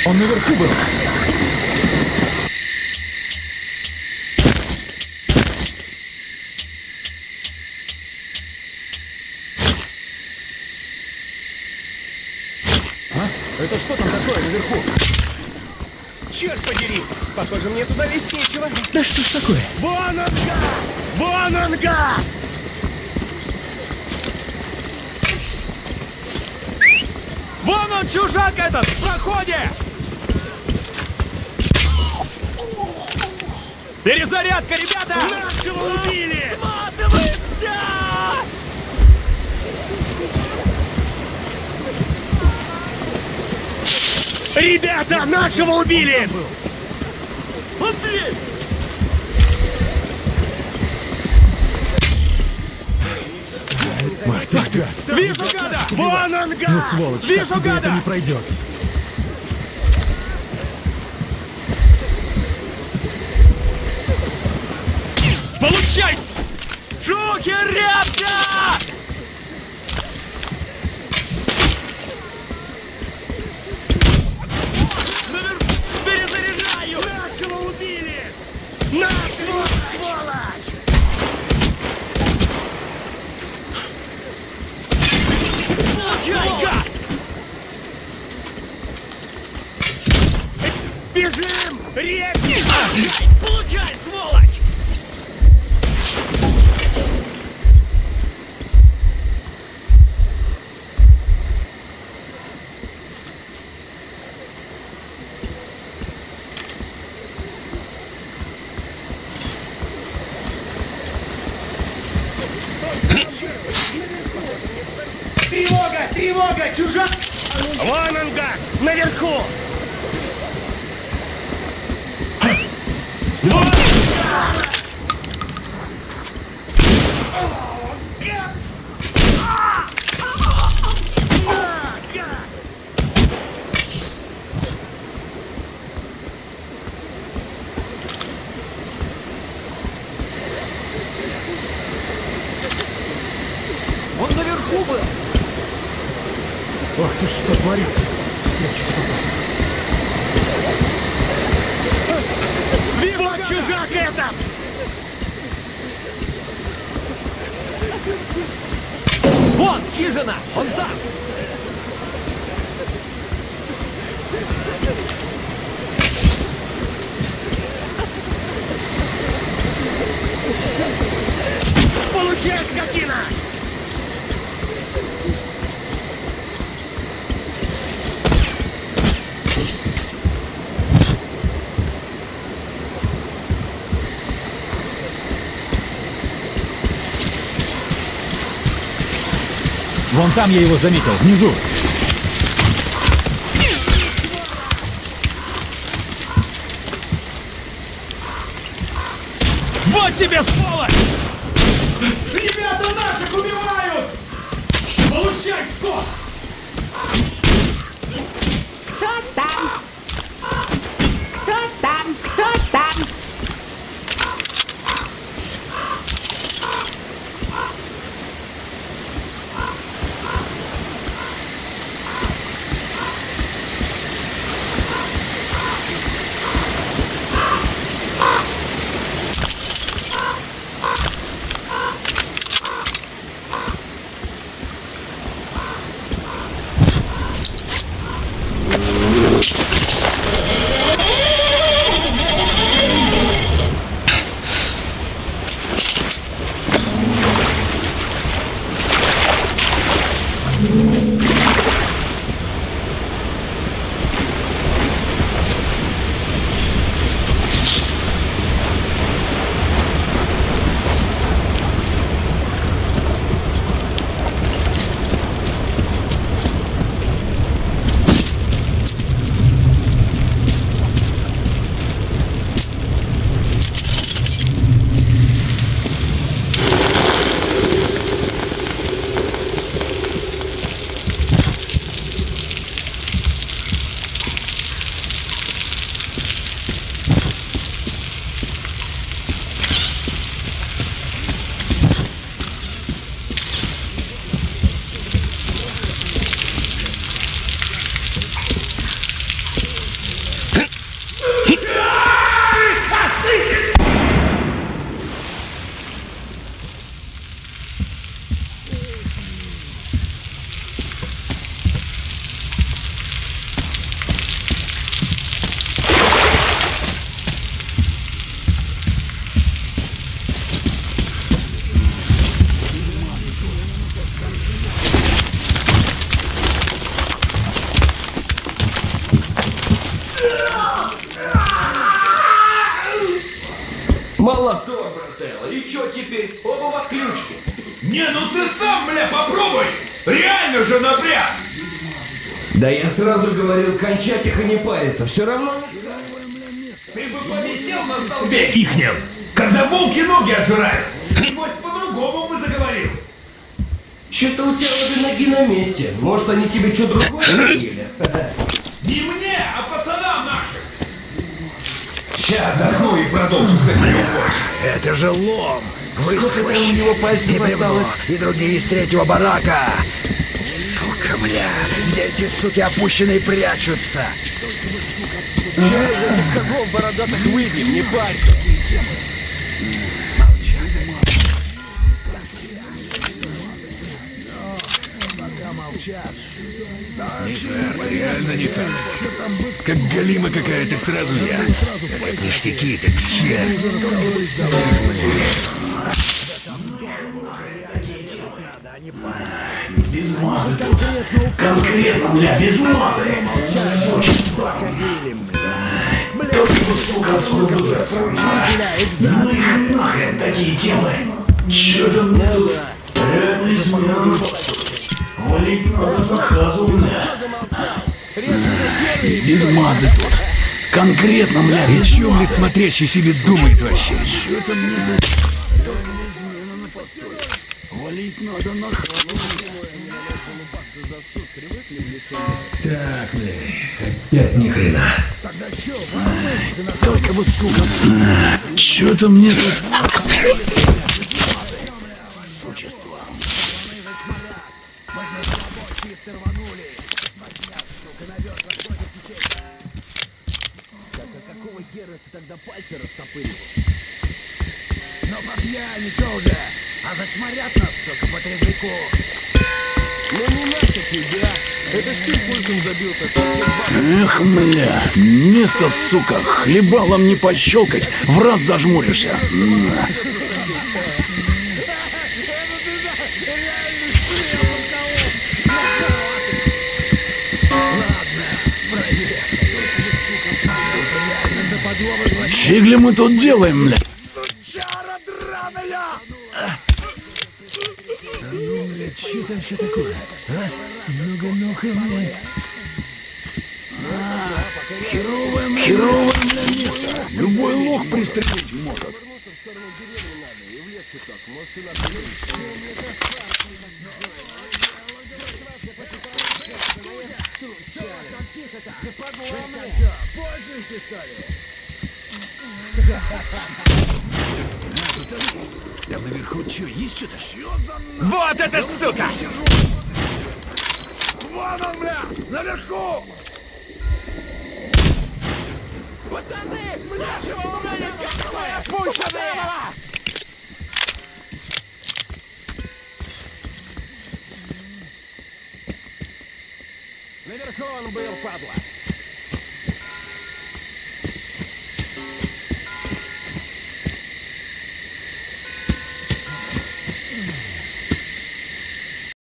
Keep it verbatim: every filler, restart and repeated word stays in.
Он наверху был. А? Это что там такое наверху? Черт подери! Похоже, мне туда лезть нечего. Да что ж такое? Вон он, гад! Вон он, гад! Вон он, чужак этот, в проходе! Перезарядка, ребята! Нашего убили! Сматываемся! Ребята, нашего убили! Андрей! Мать, ах ты! Вижу гада! Вон он, гад! Ну, сволочь, Вижу как тебе гада! это не пройдет. Получай! Шухерятка! Перезаряжаю! Нашего убили! Нашего, сволочь! Получай, гад! Бежим! Репки! Получай, сволочь! Тревога! Тревога! Чужак! Вон он, гад! Наверху! Вон он, гад! Гад! А! На, гад! Он наверху был! Ох ты, что творится? Спрячься пока. Вот чужак этот! Вон, хижина! Он там! Получай, скотина! Вон там я его заметил, внизу. Вот тебе, сволочь! Ребята, наших убивают! Получай, скот! Кто там? Кто там? Кто там? теперь оба в отключке. Не, ну ты сам, бля, попробуй! Реально же напряг! Да я сразу говорил, кончать их и не париться. Все равно... Ты бы повисел на столбе ихнем, когда волки ноги отжирают. Небось, по-другому бы заговорил. Че-то у тебя обе ноги на месте. Может, они тебе что другое съели? Не мне, а пацанам нашим. Ща отдохну и продолжу с этим. Это же лом! Сколько там у него пальцев И бревно, осталось? и другие из третьего барака! Сука, бля! Где эти суки опущенные прячутся? Через этих когов бородатых выбьем, не парься. Не фарт, реально не фарт. Как галима какая-то сразу я. А как ништяки, так хер. Без мазы тут. Конкретно, бля, без мазы. Сучество. Только бы, сука, отсюда выбраться. Ну их нахрен такие темы. Чё-то мне тут реально измена. Валить надо заказу, бля. Без мазы тут. Конкретно, бля, И чё, блядь, смотрящий себе думает вообще? Что-то мне тут... Валить надо на хаву. Так, бля, опять ни хрена. Только бы, сука. Что-то мне тут... Существо. Но по пьяни тоже! А засмотрят нас, сука, по трезвяку! Ну не надо тебя. Это ж ты пультом забил-то. Эх, мля, место, сука, хлебалом не пощелкать, в раз зажмуришься. На. Фиг ли мы тут делаем, мля? Сучара драная! Ну, блядь, что там все такое? А? Ну-ка, ну-ка, блядь. Херовое, бля, место. Любой лох пристрелить может. Там наверху что, есть что-то? Вот это сука! Вон он, бля! Наверху! Пацаны, нашего уровня какое опущенное! Наверху он был, падла.